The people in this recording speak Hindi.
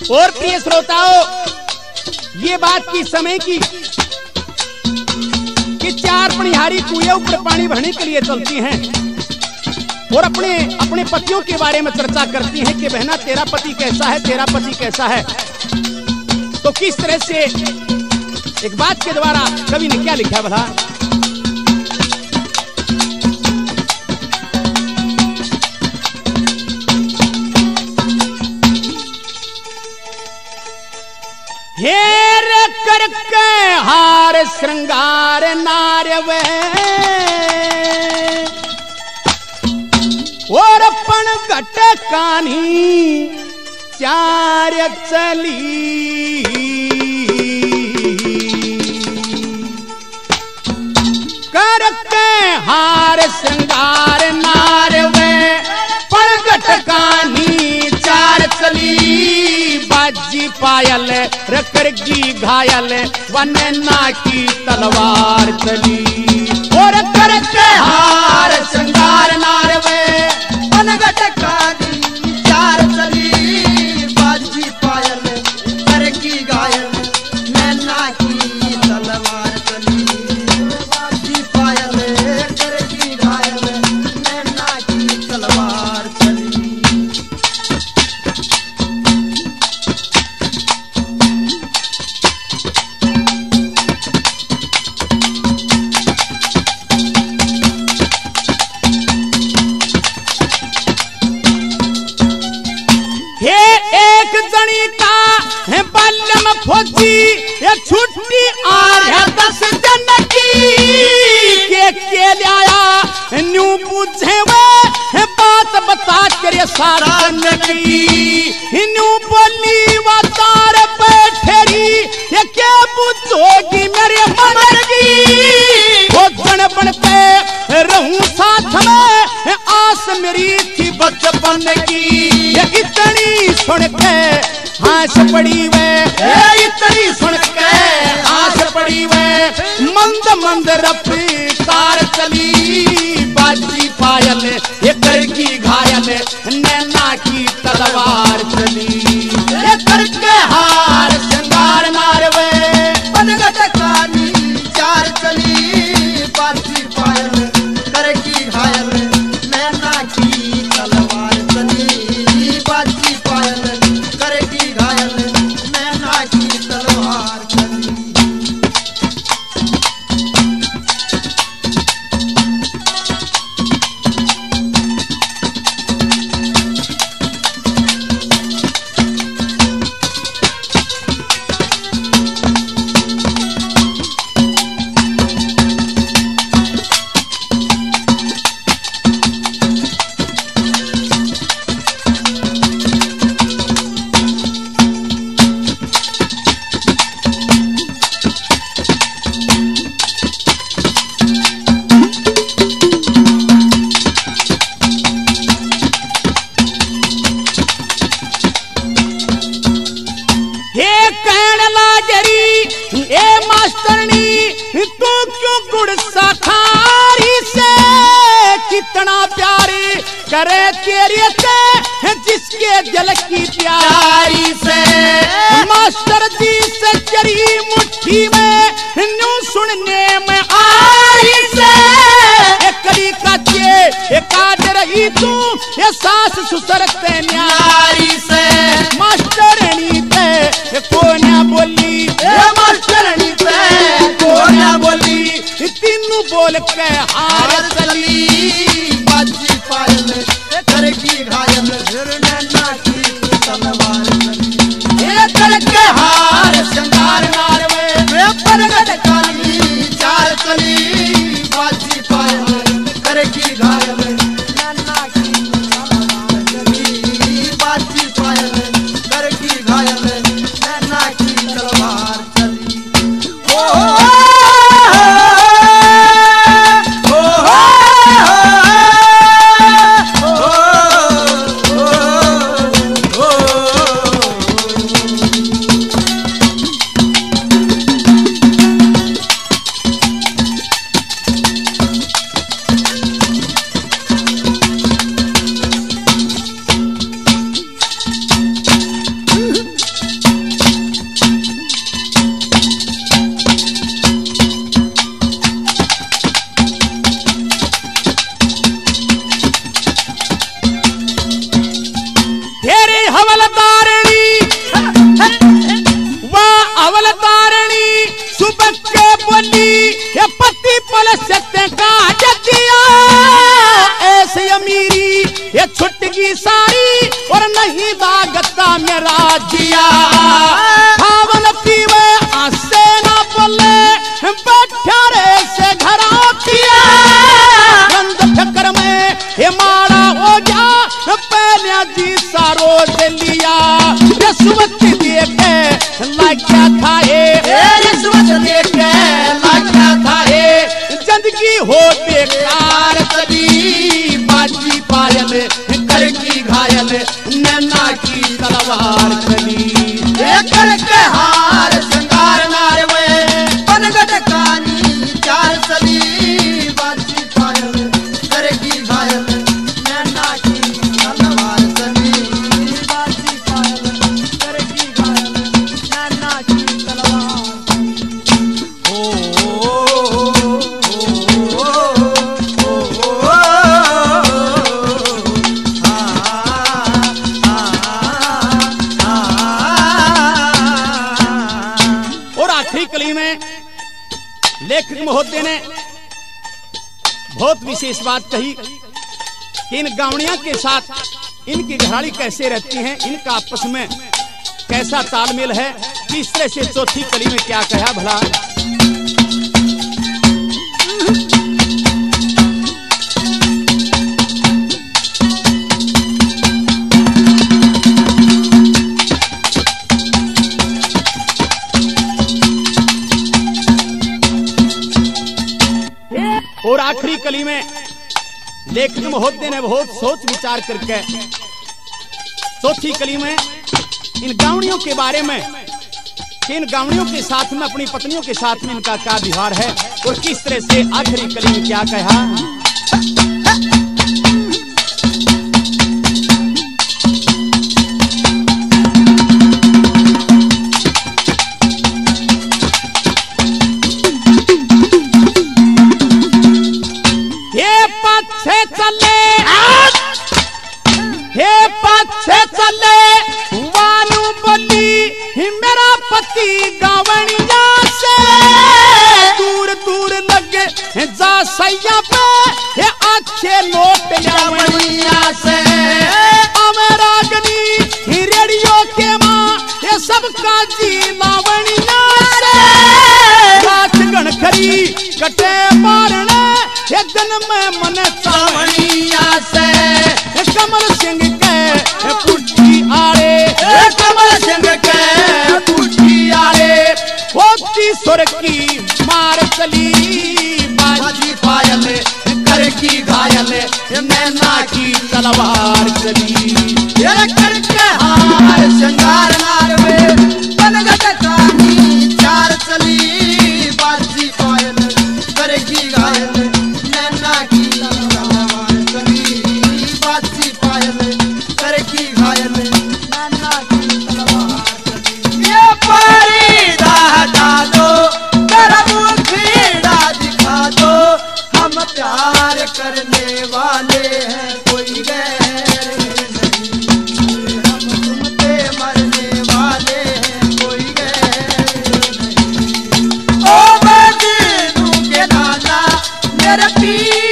और प्रिय श्रोताओं, ये बात की समय की कि चार पनिहारी कुएं ऊपर पानी भरने के लिए चलती हैं और अपने अपने पतियों के बारे में चर्चा करती हैं कि बहना तेरा पति कैसा है, तेरा पति कैसा है। तो किस तरह से एक बात के द्वारा कवि ने क्या लिखा भला? हेर करके हार श्रृंगार नारवे और पण घट कान्ही चार चली। करके हार श्रृंगार नारवे पण घट कान्ही चार चली। बाजी पायल रकरगी घायल वनना की तलवार चली। और करके हार श्रृंगार नारवे पनघट कान्ही चार चली। बाजी पायल करगी घायल नैना की तलवार चली। बाजी पायल करगी घायल नैना की तलवार चली। फौजी ये छुट्टी आ है 10 जन की के लाया न्यू पूछे वे बात बता कर सारा नकी। न्यू बोली वातार बैठेरी ये क्या पूछोगी मेरे मन की। वो जन बनते रहूं साथ में आस मेरी थी बचपन की। ये इतनी सुन के आस पड़ी वे, इतनी सुन के आस पड़ी वे। मंद मंद रफ्तार चली। बाजी पायल ये करगी घायल नैना की तलवार चली। ये करके हार श्रृंगार नारवे पनघट कान्ही चार चली। बाजी पायल करगी घायल नैना की तलवार चली। बाजी पायल करगी घायल नैना की तलवार चली। करे तेरे से जिसके दिल की प्यारी से। मास्टर जी से चरी मुट्ठी में न्यू सुनने में आई से। एकरी का काट रही तू ये सास ससुर ते न्यारी से। मास्टरनी ते कोन्या बोली, मास्टरनी ते कोन्या बोली। तीनों बोल के हार चली। बाजी पायल करगी घायल नैना की तलवार चली। ये करके हार श्रृंगार नारवे पनघट कान्ही चार चली। बाजी पायल करगी घायल नैना की तलवार चली। बाजी पायल करगी घायल नैना की तलवार चली। ओ हो बोली ये पति पल सकते का जतिया ऐसे अमीरी ये छुटगी सारी और नहीं दागता मेरा जिया खावन पीवे आसे ना बोले बैठा रे से घर आतिया गंद फिक्र में ये मारा हो गया पहले जी सारो लिया रिश्वत दे के लगा था ये रिश्वत दे के लगा था ये जिंदगी हो बेकार तभी बाजी पायल करकी घायल नैना की तलवार चली करके हार श्रृंगार नार में बनगट कानी चार चली बाजी पायल करकी घायल नैना की तलवार चली बाजी पायल करकी घायल नैना की तलवार कली में लेखक महोदय ने बहुत विशेष बात कही कि इन गावड़िया के साथ इनकी घराड़ी कैसे रहती हैं, इनका आपस में कैसा तालमेल है। किस तरह से चौथी कली में क्या कहा भला। और आखिरी कली में लेखक महोदय ने बहुत सोच विचार करके चौथी कली में इन गावड़ियों के बारे में, इन गावड़ियों के साथ में अपनी पत्नियों के साथ में इनका क्या व्यवहार है और किस तरह से आखिरी कली में क्या कहा। चले वानू बोली मेरा पति गावड़िया से दूर दूर लगे जा सैया पे ये अच्छे लोट गावड़िया से अमरागनी रेडियो के माँ ये सबका जी लावणिया से रात गण खरी कटे मारने ये दिन में मन चावणिया से कमल सिंह के पुट्ठी आड़े कमल सिंह के पुट्ठी आड़े होती सुर की मार चली बाजी पायल करकी घायल नैना की तलवार चली करके हार श्रृंगार नार में बनगट कानी चार चली बाजी पायल करकी घायल नैना की तलवार चली बाजी पायल करकी घायल नैना की तलवार चली। ये परीदा हटा दो तेरा मुखड़ा दिखा दो हम प्यार करने वाले हैं कोई गैर नहीं, हम तुम पे मरने वाले हैं कोई गैर नहीं। ओ मजनू के नाना मेरे पीर